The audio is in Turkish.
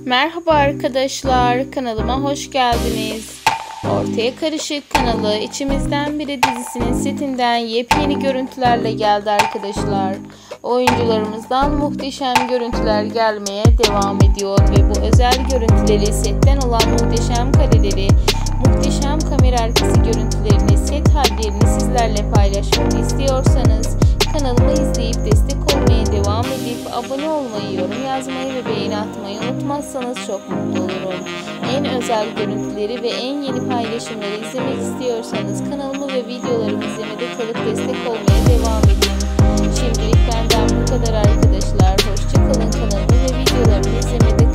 Merhaba arkadaşlar, kanalıma hoş geldiniz. Ortaya Karışık kanalı İçimizden Biri dizisinin setinden yepyeni görüntülerle geldi arkadaşlar. Oyuncularımızdan muhteşem görüntüler gelmeye devam ediyor ve bu özel görüntüleri, setten olan muhteşem kareleri, muhteşem kamera arkası görüntülerini, set hallerini sizlerle paylaşmak istiyorsanız kanalımı izleyip destek olmaya devam edip abone olmayı, yorum yazmayı ve beğeni atmayı unutmazsanız çok mutlu olurum. En özel görüntüleri ve en yeni paylaşımları izlemek istiyorsanız kanalımı ve videolarımı izlemede kalıp destek olmaya devam edin. Şimdilik benden bu kadar arkadaşlar. Hoşça kalın, kanalımı ve videolarımı izlemede